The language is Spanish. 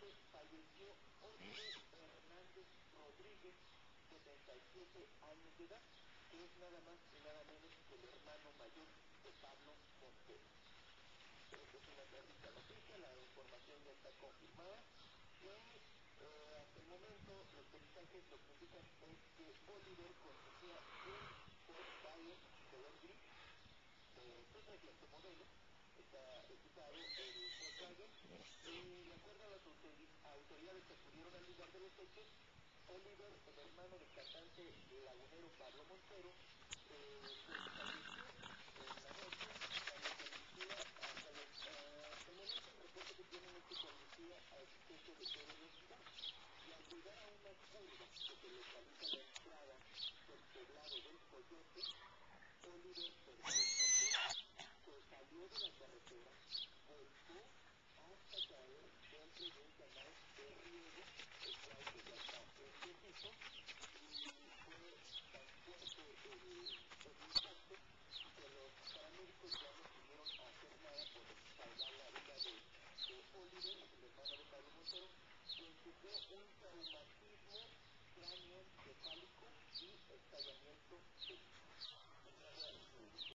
falleció Oliver Hernández Rodríguez, de 37 años de edad, que es nada más y nada menos que el hermano mayor de Pablo Montero. Esta es una trágica noticia, la información ya está confirmada y hasta el momento los peritajes lo que indican es que Oliver conducía un Volkswagen color gris, pues reciente modelo, está equipado el Volkswagen y de acuerdo a las autoridades que acudieron al lugar de los hechos, Oliver, el hermano del cantante lagunero Pablo Montero, pues falleció en la noche cuando conducía hasta el momento el reporte que tienen es que conducía a exceso de velocidad y al llegar a una curva que se localiza en la entrada del poblado del Coyote, Oliver perdió el control, se salió de la carretera, volcó hasta caer dentro de un canal de riego, el cual pues ya está enriquecido, y fue tan fuerte el impacto que los paramédicos ya no pudieron hacer nada por salvar la vida de Oliver, el hermano de Pablo Montero, quien sufrió un traumatismo cráneoencefálico y estallamiento